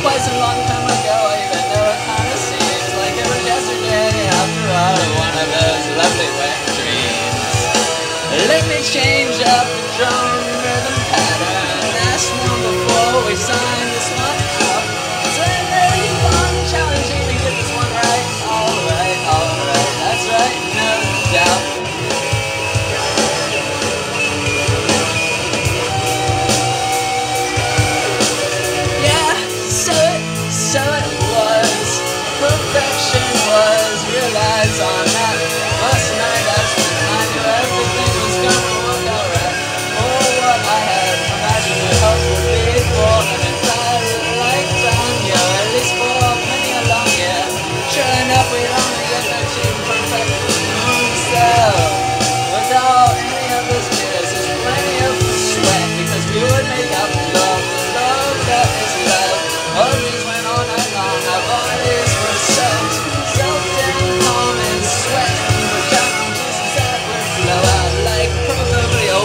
quite some long time ago, even though it kinda seems like it was yesterday. After all, one of those lovely wet dreams. Let me change up the drum rhythm pattern. That's one before we sign this one out. So let me keep on challenging me, get this one right. Alright, that's right, no doubt. So it was, perfection was realized on that first night. That's when I knew everything was gonna work out right. Oh, what I had imagined your house would be for an entire lifetime, yeah, at least for many a long year. Sure enough, we'd only get to achieve perfection. So, without any of this tears, there's plenty of sweat, because we would make up love, the love that is love. Always went all night long, our bodies were soaked in calm and sweat, and the jumping juices that would flow out like probably a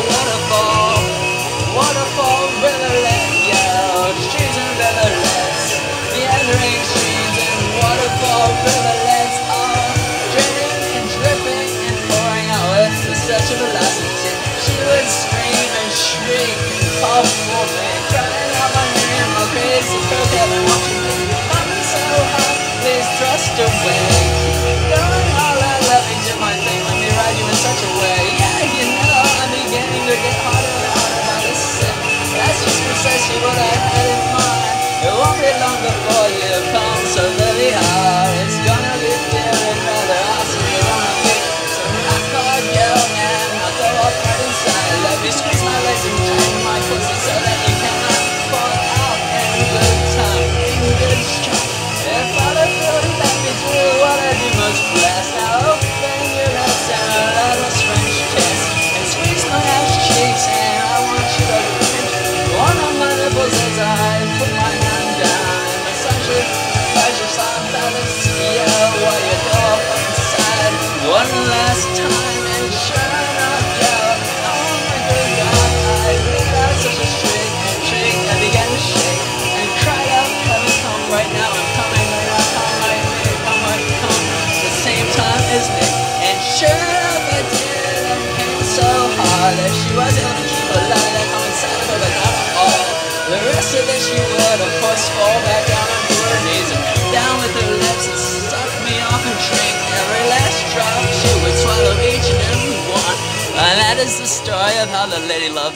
waterfall rivulet, yeah, streams and rivulets, meandering streams and waterfall rivulets, all draining and dripping and pouring out with such a velocity. She would scream and shriek and call for me, crying out my name, my crazy coquette, and watching me coming so hot, please thrust away. Keep going, all I love me, do my thing, let me ride you in such a way. Yeah, you know, I'm beginning to get harder and harder by the sip. That's just precisely what I had in mind. It won't be long before you come so very hard. It's gonna be dear and rather awesome. You're gonna be some rock hard girl, and I'll go up right inside. Let me squeeze my legs and tighten my pussy so that you cannot fall out in good time, in good strength. If I'd have really let me do what I do most blessed, now open your lips and let us French kiss, and squeeze my ass cheeks, and I want you to pinch one of my nipples as I put my hand down and massage your soft balance, yeah, while you go up inside one last time. And sure enough, yeah, oh my good God, I let out such a shriek and began to shake and cried out, come right now, I'm coming right now, come right here, come right, come the same time as me. And sure enough, I did, and came so hard that she was able to keep a lot of that come inside of her, but not all. The rest of it she would, of course, fall back down onto her knees and down with her lips and suck me off and drink every last drop. She would swallow each and every one. And that is the story of how the lady loved